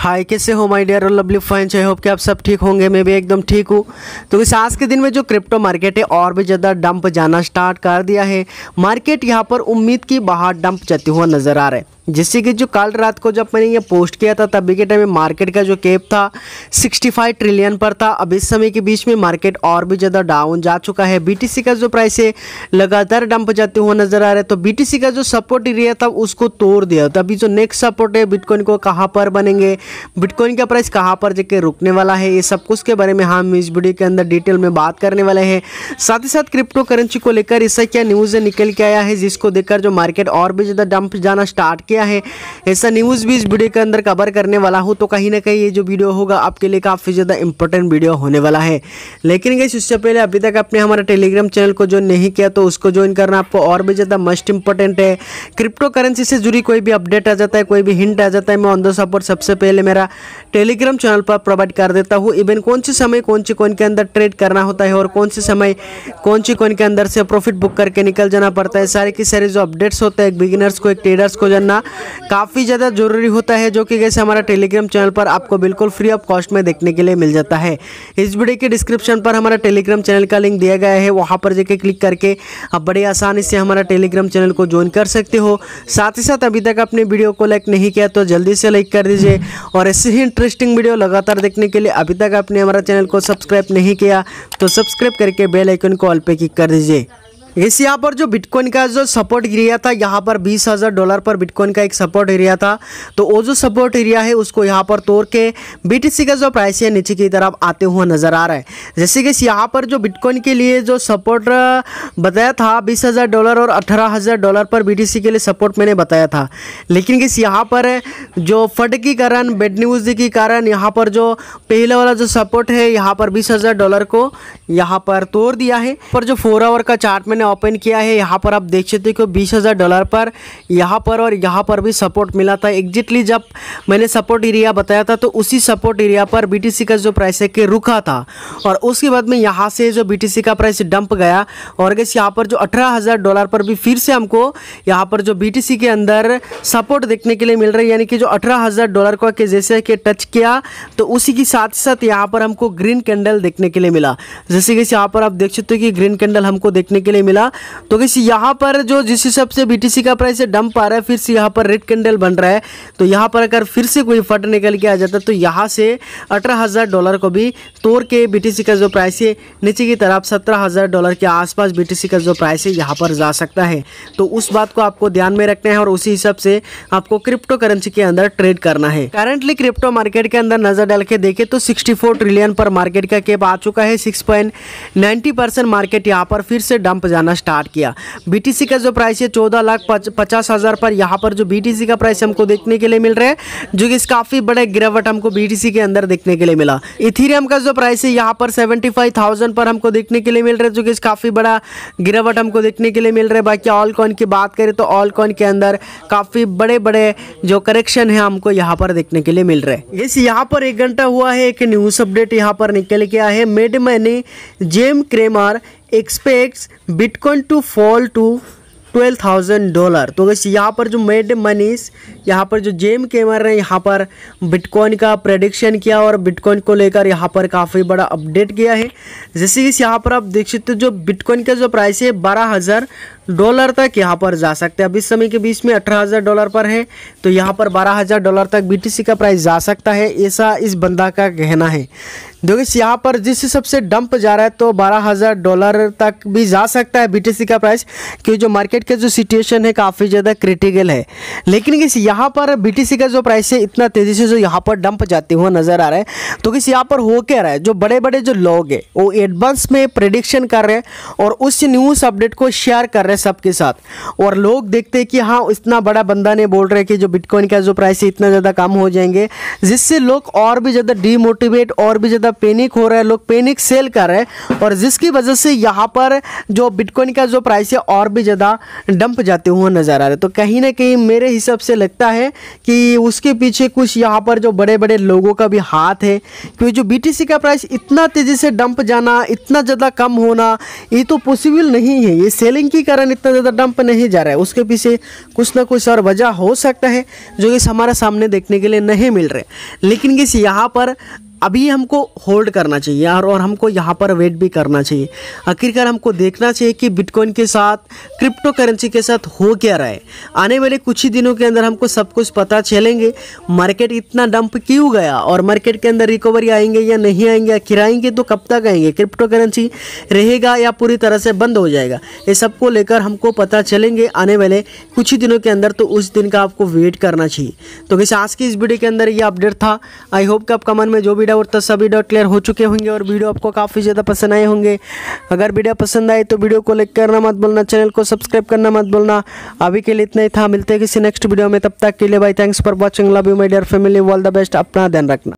हाय, कैसे हो my dear और लवली फ्रेंड्स। आई होप कि आप सब ठीक होंगे। मैं भी एकदम ठीक हूँ। तो इस आज के दिन में जो क्रिप्टो मार्केट है और भी ज़्यादा डंप जाना स्टार्ट कर दिया है। मार्केट यहाँ पर उम्मीद की बाहर डंप जाती हुआ नजर आ रहा है। जिससे कि जो कल रात को जब मैंने ये पोस्ट किया था तभी के टाइम में मार्केट का जो कैप था 65 ट्रिलियन पर था। अब इस समय के बीच में मार्केट और भी ज़्यादा डाउन जा चुका है। बीटीसी का जो प्राइस है लगातार डंप जाते हुए नजर आ रहा है। तो बीटीसी का जो सपोर्ट एरिया था उसको तोड़ दिया। तो अभी जो नेक्स्ट सपोर्ट है बिटकॉइन को कहाँ पर बनेंगे, बिटकॉइन का प्राइस कहाँ पर जाके रुकने वाला है, ये सब कुछ के बारे में हम इस वीडियो के अंदर डिटेल में बात करने वाले हैं। साथ ही साथ क्रिप्टो करेंसी को लेकर इससे क्या न्यूज़ निकल के आया है जिसको देखकर जो मार्केट और भी ज़्यादा डंप जाना स्टार्ट किया है, ऐसा न्यूज़ भी इस वीडियो के अंदर कवर करने वाला हूं। तो कहीं ना कहीं ये जो वीडियो होगा आपके लिए काफ़ी ज़्यादा इंपॉर्टेंट वीडियो होने वाला है। लेकिन गाइस उससे पहले अभी तक आपने हमारा टेलीग्राम चैनल को ज्वाइन नहीं किया तो उसको ज्वाइन करना आपको और भी ज़्यादा मस्ट इंपॉर्टेंट है। क्रिप्टो करेंसी से जुड़ी कोई भी अपडेट आ जाता है, कोई भी हिंट आ जाता है, मैं ऑन द सपोर्ट सबसे पहले मेरा टेलीग्राम चैनल पर प्रोवाइड कर देता हूँ। इवन कौन से समय कौन सी कॉइन के अंदर ट्रेड करना होता है और कौन से समय कौन सी कॉइन के अंदर से प्रॉफिट बुक करके निकल जाना पड़ता है, सारे की सारे जो अपडेट्स होते हैं एक बिगिनर्स को एक ट्रेडर्स को जानना काफ़ी ज़्यादा जरूरी होता है, जो कि जैसे हमारा टेलीग्राम चैनल पर आपको बिल्कुल फ्री ऑफ कॉस्ट में देखने के लिए मिल जाता है। इस वीडियो के डिस्क्रिप्शन पर हमारा टेलीग्राम चैनल का लिंक दिया गया है, वहाँ पर जाके क्लिक करके आप बड़ी आसानी से हमारा टेलीग्राम चैनल को ज्वाइन कर सकते हो। साथ ही साथ अभी तक अपने वीडियो को लाइक नहीं किया तो जल्दी से लाइक कर दीजिए और ऐसे ही इंटरेस्टिंग वीडियो लगातार देखने के लिए अभी तक आपने हमारा चैनल को सब्सक्राइब नहीं किया तो सब्सक्राइब करके बेल आइकन को ऑल पे क्लिक कर दीजिए। इस यहाँ पर जो बिटकॉइन का जो सपोर्ट एरिया था यहाँ पर $20,000 पर बिटकॉइन का एक सपोर्ट एरिया था। तो वो जो सपोर्ट एरिया है उसको यहाँ पर तोड़ के बीटीसी का जो प्राइस है नीचे की तरफ आते हुआ नजर आ रहा है। जैसे कि यहाँ पर जो बिटकॉइन के लिए जो सपोर्ट बताया था $20,000 और $18,000 पर बीटीसी के लिए सपोर्ट मैंने बताया था। लेकिन किस यहाँ पर जो फट के कारण बैड न्यूज़ के कारण यहाँ पर जो पहले वाला जो सपोर्ट है यहाँ पर $20,000 को यहाँ पर तोड़ दिया है। पर जो 4 आवर का चार्ट मैंने ओपन किया है यहाँ पर आप देख सकते हो कि $20,000 पर यहाँ पर और यहाँ पर भी सपोर्ट मिला था। एग्जैक्टली जब मैंने सपोर्ट एरिया बताया था तो उसी सपोर्ट एरिया पर बीटीसी का जो प्राइस है कि रुका था और उसके बाद में यहाँ से जो बीटीसी का प्राइस डंप गया और गैस यहाँ पर जो $18,000 पर भी फिर से हमको यहाँ पर जो बीटीसी के अंदर सपोर्ट देखने के लिए मिल रहा है। यानी कि जो $18,000 को के जैसे कि टच किया तो उसी के साथ साथ यहाँ पर हमको ग्रीन कैंडल देखने के लिए मिला। जैसे कि यहाँ पर आप देख सकते हो कि ग्रीन कैंडल हमको देखने के लिए मिला। तो किसी यहाँ पर जो जिस हिसाब से बीटीसी का प्राइस डंप आ रहा है फिर से यहाँ पर रेड कैंडल बन रहा है। तो यहाँ पर अगर फिर से कोई फट निकल के आ जाता तो यहाँ से $18,000 को भी तोड़ के बीटीसी का जो प्राइस है नीचे की तरफ $17,000 के आसपास बीटीसी का जो प्राइस है यहाँ पर जा सकता है। तो उस बात को आपको ध्यान में रखना है और उसी हिसाब से आपको क्रिप्टो करेंसी के अंदर ट्रेड करना है। करंटली क्रिप्टो मार्केट के अंदर नजर डाल के देखे तो 64 ट्रिलियन पर मार्केट का कैप आ चुका है। 6.90% मार्केट यहाँ पर फिर से डंप जाना स्टार्ट किया। बीटीसी का जो प्राइस है 14,50,000 पर यहाँ पर जो बीटीसी का प्राइस हमको देखने के लिए मिल रहा है, जो कि काफी बड़े गिरावट हमको बीटीसी के अंदर देखने के लिए मिला। इथेरियम का जो प्राइस है यहाँ पर 75,000 पर हमको देखने के लिए मिल रहा है, जो कि काफी बड़ा गिरावट हमको देखने के लिए मिल रहा है। बाकी ऑल कॉइन की बात करें तो ऑल कॉइन के अंदर काफी बड़े बड़े जो करेक्शन है हमको यहाँ पर देखने के लिए मिल रहा है। इस यहाँ पर 1 घंटा हुआ है, एक न्यूज अपडेट यहाँ पर निकल के आया है। Mad Money Jim Cramer expects bitcoin to fall to $12,000। तो वैसे यहाँ पर जो मेड मनीस यहाँ पर जो जेम क्रेमर ने यहाँ पर बिटकॉइन का प्रेडिक्शन किया और बिटकॉइन को लेकर यहाँ पर काफ़ी बड़ा अपडेट किया है। जैसे कि यहाँ पर आप देख सकते हो जो बिटकॉइन का जो प्राइस है $12,000 तक यहाँ पर जा सकते हैं। अब इस समय के बीच में $18,000 पर है तो यहाँ पर $12,000 तक बीटीसी का प्राइस जा सकता है, ऐसा इस बंदा का कहना है। देखिए यहाँ पर जिस हिसाब से डंप जा रहा है तो $12,000 तक भी जा सकता है बीटीसी का प्राइस, क्योंकि जो मार्केट का जो सिचुएशन है काफ़ी ज़्यादा क्रिटिकल है। लेकिन किस यहाँ पर बीटीसी का जो प्राइस है इतना तेज़ी से जो यहाँ पर डंप जाते हुए नज़र आ रहा है, तो किस यहाँ पर हो क्या रहा है, जो बड़े बड़े जो लोग हैं वो एडवांस में प्रेडिक्शन कर रहे हैं और उस न्यूज़ अपडेट को शेयर कर रहे हैं सबके साथ। और लोग देखते हैं कि हाँ इतना बड़ा बंदा ने बोल रहे हैं कि जो बिटकॉइन का जो प्राइस है इतना ज़्यादा कम हो जाएंगे, जिससे लोग और भी ज़्यादा डीमोटिवेट और भी ज़्यादा पैनिक हो रहा है, लोग पैनिक सेल कर रहे हैं और जिसकी वजह से यहाँ पर जो बिटकॉइन का जो प्राइस है और भी ज़्यादा डंप जाते हुए नज़र आ रहे। तो कहीं ना कहीं मेरे हिसाब से लगता है कि उसके पीछे कुछ यहाँ पर जो बड़े बड़े लोगों का भी हाथ है, क्योंकि जो BTC का प्राइस इतना तेज़ी से डंप जाना, इतना ज़्यादा कम होना, ये तो पॉसिबल नहीं है। ये सेलिंग के कारण इतना ज़्यादा डंप नहीं जा रहा है, उसके पीछे कुछ ना कुछ और वजह हो सकता है जो कि हमारे सामने देखने के लिए नहीं मिल रहे। लेकिन किस यहाँ पर अभी हमको होल्ड करना चाहिए यार, और हमको यहाँ पर वेट भी करना चाहिए। आखिरकार हमको देखना चाहिए कि बिटकॉइन के साथ, क्रिप्टो करेंसी के साथ हो क्या रहा है। आने वाले कुछ ही दिनों के अंदर हमको सब कुछ पता चलेंगे मार्केट इतना डंप क्यों गया, और मार्केट के अंदर रिकवरी आएंगे या नहीं आएंगे, आखिर आएंगे तो कब तक आएंगे, क्रिप्टो करेंसी रहेगा या पूरी तरह से बंद हो जाएगा। ये सबको लेकर हमको पता चलेंगे आने वाले कुछ ही दिनों के अंदर, तो उस दिन का आपको वेट करना चाहिए। तो वैसे आज की इस वीडियो के अंदर ये अपडेट था। आई होप कि आपका मन में जो और तो सभी डाउट क्लियर हो चुके होंगे और वीडियो आपको काफ़ी ज़्यादा पसंद आए होंगे। अगर वीडियो पसंद आए तो वीडियो को लाइक करना मत भूलना, चैनल को सब्सक्राइब करना मत भूलना। अभी के लिए इतना ही था, मिलते हैं किसी नेक्स्ट वीडियो में, तब तक के लिए bye, thanks for watching, love you my dear family, all the best, अपना ध्यान रखना।